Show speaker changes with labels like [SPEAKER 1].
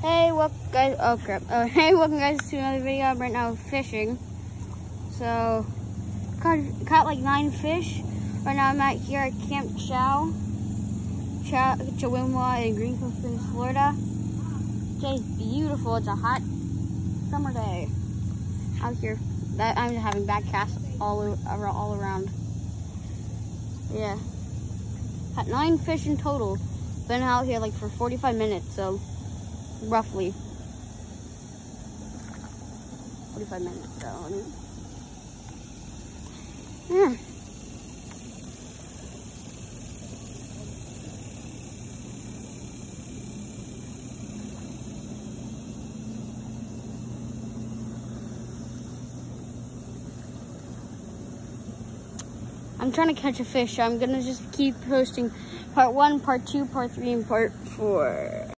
[SPEAKER 1] Hey, welcome guys. Oh crap. Hey, welcome guys to another video. I'm right now fishing. So, caught like 9 fish. Right now I'm out here at Camp Chow, in Greenville, Florida. Today's beautiful. It's a hot summer day out here. That I'm having back casts all around. Yeah, caught 9 fish in total. Been out here like for 45 minutes, so roughly 45 minutes. So yeah. I'm trying to catch a fish. I'm gonna just keep posting part 1, part 2, part 3, and part 4.